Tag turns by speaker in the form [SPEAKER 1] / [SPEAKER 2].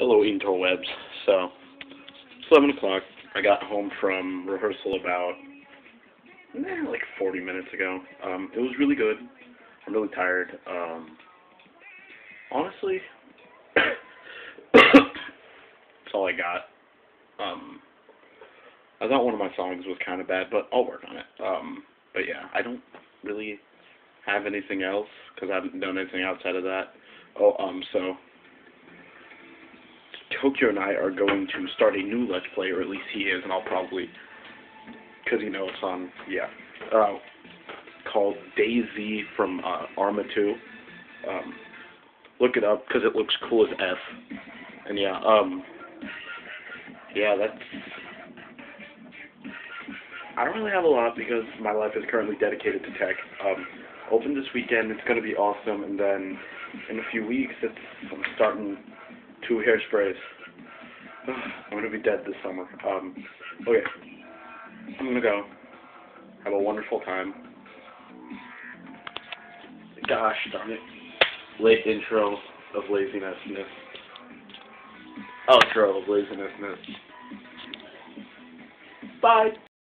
[SPEAKER 1] Hello, interwebs. So, it's 11 o'clock. I got home from rehearsal about, like 40 minutes ago. It was really good. I'm really tired. Honestly, that's all I got. I thought one of my songs was kind of bad, but I'll work on it. But yeah, I don't really have anything else, because I haven't done anything outside of that. So Tokyo and I are going to start a new Let's Play, or at least he is, and I'll probably, because it's on, called DayZ from Arma 2. Look it up, because it looks cool as F. And that's, I don't really have a lot, because my life is currently dedicated to tech. Open this weekend, it's going to be awesome, and then in a few weeks, I'm starting 2 hairsprays. I'm going to be dead this summer. Okay. I'm going to go. Have a wonderful time. Gosh darn it. Late intro of laziness. Outro of laziness. Bye.